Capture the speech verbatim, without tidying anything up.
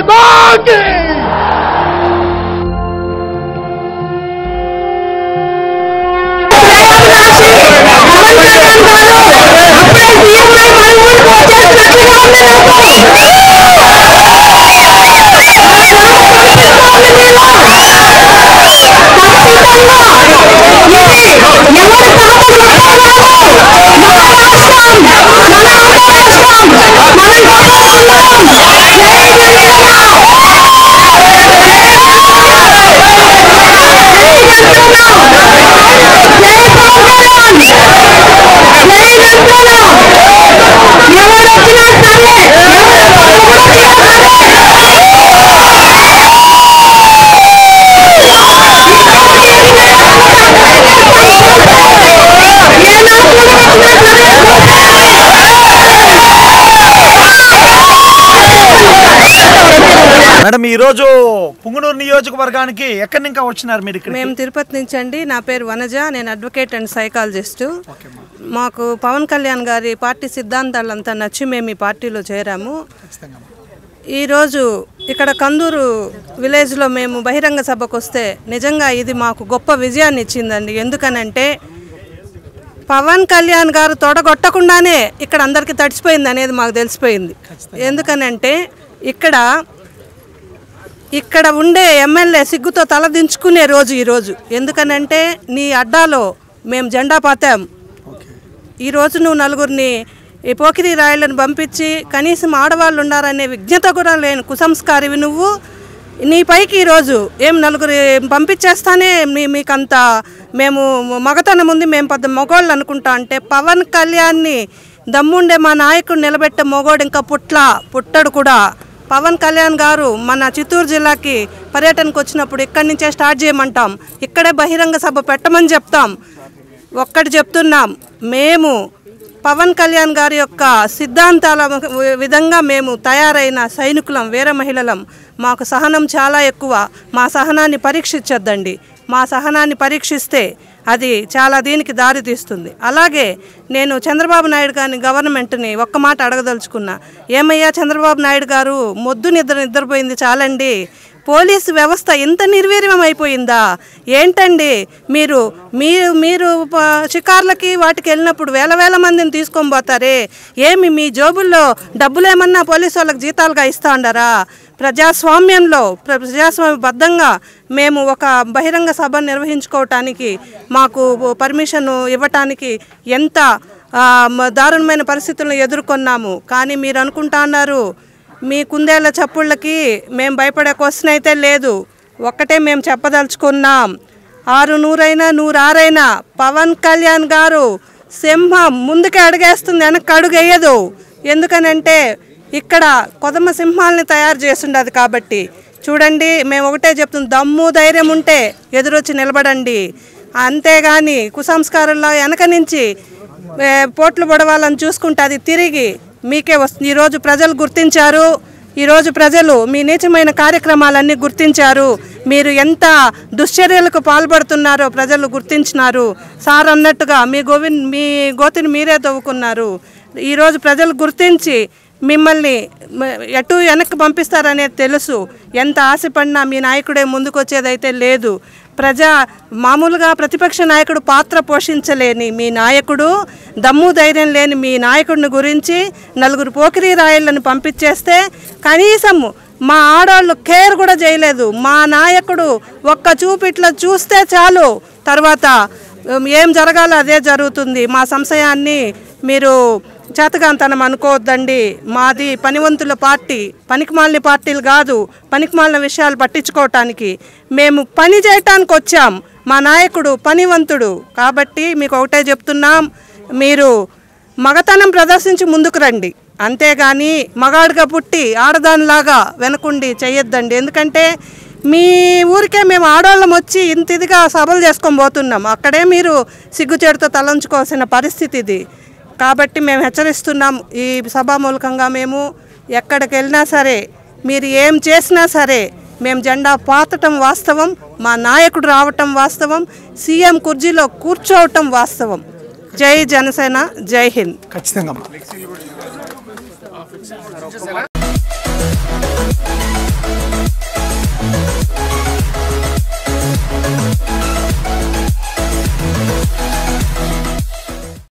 माता की। మేడం ఈ రోజు పుంగనూరు నియోజకవర్గానికి ఎక్కడి నుంచి వచ్చినారు మీరు? ఇక్కడ మేము తిరుపతి నుంచి అండి. నా పేరు వనజ, నేను అడ్వకేట్ అండ్ సైకాలజిస్టు. మాకు పవన్ కళ్యాణ్ గారి పార్టీ సిద్ధాంతాలంతా నచ్చి మేము ఈ పార్టీలో చేరాము. ఈరోజు ఇక్కడ కందూరు విలేజ్లో మేము బహిరంగ సభకు వస్తే నిజంగా ఇది మాకు గొప్ప విజయాన్ని ఇచ్చిందండి. ఎందుకనంటే పవన్ కళ్యాణ్ గారు తొడగొట్టకుండానే ఇక్కడ అందరికీ తడిచిపోయింది అనేది మాకు తెలిసిపోయింది. ఎందుకనంటే ఇక్కడ ఇక్కడ ఉండే ఎమ్మెల్యే సిగ్గుతో తలదించుకునే రోజు ఈరోజు. ఎందుకనంటే నీ అడ్డాలో మేము జెండా పాతాం. ఈరోజు నువ్వు నలుగురిని ఈ పోకిరి రాయలను పంపించి కనీసం ఆడవాళ్ళు ఉండారనే విజ్ఞత కూడా లేని కుసంస్కారివి నువ్వు. నీ పైకి ఈరోజు ఏం నలుగురు పంపించేస్తానే మీ మీకంత మేము మగతనం ఉంది, మేము పెద్ద మొగోళ్ళు అనుకుంటా అంటే పవన్ కళ్యాణ్ని దమ్ముండే మా నాయకుడు నిలబెట్టే మొగోడు ఇంకా పుట్ల పుట్టడు కూడా. పవన్ కళ్యాణ్ గారు మన చిత్తూరు జిల్లాకి పర్యటనకు వచ్చినప్పుడు ఇక్కడి నుంచే స్టార్ట్ చేయమంటాం, ఇక్కడే బహిరంగ సభ పెట్టమని చెప్తాం. ఒక్కటి చెప్తున్నాం, మేము పవన్ కళ్యాణ్ గారి యొక్క సిద్ధాంతాల విధంగా మేము తయారైన సైనికులం, వీర మహిళలం. మాకు సహనం చాలా ఎక్కువ. మా సహనాన్ని పరీక్షించొద్దండి. మా సహనాన్ని పరీక్షిస్తే అది చాలా దీనికి దారి తీస్తుంది. అలాగే నేను చంద్రబాబు నాయుడు గారిని గవర్నమెంట్ని ఒక్క మాట అడగదలుచుకున్నా. ఏమయ్యా చంద్రబాబు నాయుడు గారు, మొద్దు నిద్ర నిద్రపోయింది చాలండి. పోలీసు వ్యవస్థ ఇంత నిర్వీర్యం అయిపోయిందా ఏంటండి? మీరు మీరు మీరు షికార్లకి వాటికి వెళ్ళినప్పుడు వేల వేల మందిని తీసుకొని పోతారే, ఏమి మీ జోబుల్లో డబ్బులు ఏమన్నా పోలీసు వాళ్ళకి జీతాలుగా ఇస్తా ఉండారా? ప్రజాస్వామ్యంలో ప్రజాస్వామ్యబద్ధంగా మేము ఒక బహిరంగ సభ నిర్వహించుకోవటానికి మాకు పర్మిషన్ ఇవ్వటానికి ఎంత దారుణమైన పరిస్థితులను ఎదుర్కొన్నాము. కానీ మీరు అనుకుంటా అన్నారు మీ కుందేళ్ల చప్పుళ్ళకి మేము భయపడే క్వశ్చన్ అయితే లేదు. ఒక్కటే మేము చెప్పదలుచుకున్నాం, ఆరు నూరైనా నూరారైనా పవన్ కళ్యాణ్ గారు సింహం ముందుకే అడుగేస్తుంది, వెనక్కి అడుగు వేయదు. ఎందుకనంటే ఇక్కడ కొదమ సింహాలని తయారు చేస్తుండదు. కాబట్టి చూడండి, మేము ఒకటే చెప్తుంది, దమ్ము ధైర్యం ఉంటే ఎదురొచ్చి నిలబడండి. అంతేగాని కుసంస్కారంలో వెనక నుంచి పోట్లు పడవాలని చూసుకుంటే అది తిరిగి మీకే వస్తుంది. ఈరోజు ప్రజలు గుర్తించారు. ఈరోజు ప్రజలు మీ నీచమైన కార్యక్రమాలన్నీ గుర్తించారు. మీరు ఎంత దుశ్చర్యలకు పాల్పడుతున్నారో ప్రజలు గుర్తించినారు. సార్ అన్నట్టుగా మీ గోవింద్ మీ గోతిని మీరే తవ్వుకున్నారు. ఈరోజు ప్రజలు గుర్తించి మిమ్మల్ని ఎటు వెనక్కి పంపిస్తారనేది తెలుసు. ఎంత ఆశపడినా మీ నాయకుడే ముందుకు వచ్చేదైతే లేదు. ప్రజా మామూలుగా ప్రతిపక్ష నాయకుడు పాత్ర పోషించలేని మీ నాయకుడు, దమ్ము ధైర్యం లేని మీ నాయకుడిని గురించి నలుగురు పోకిరీ రాయలను పంపించేస్తే కనీసం మా ఆడవాళ్ళు కేర్ కూడా చేయలేదు. మా నాయకుడు ఒక్క చూపిట్లా చూస్తే చాలు, తర్వాత ఏం జరగాలో అదే జరుగుతుంది. మా సంశయాన్ని మీరు చేతగాంతనం అనుకోవద్దండి. మాది పనివంతుల పార్టీ, పనికిమాలిన పార్టీలు కాదు. పనికిమాలిన విషయాలు పట్టించుకోవటానికి మేము పని చేయటానికి వచ్చాం. మా నాయకుడు పనివంతుడు. కాబట్టి మీకు ఒకటే చెప్తున్నాం, మీరు మగతనం ప్రదర్శించి ముందుకు రండి. అంతేగాని మగాడిగా పుట్టి ఆడదానిలాగా వెనకుండి చేయొద్దండి. ఎందుకంటే మీ ఊరికే మేము ఆడవాళ్ళం వచ్చి ఇంత ఇదిగా సభలు చేసుకొని పోతున్నాం. అక్కడే మీరు సిగ్గుచేటుతో తలంచుకోవాల్సిన పరిస్థితి ఇది. కాబట్టి మేము హెచ్చరిస్తున్నాం, ఈ సభామూలకంగా మేము ఎక్కడికి వెళ్ళినా సరే, మీరు ఏం చేసినా సరే మేము జెండా పాతటం వాస్తవం, మా నాయకుడు రావటం వాస్తవం, సీఎం కుర్చీలో కూర్చోవటం వాస్తవం. జై జనసేన, జై హింద్. ఖచ్చితంగా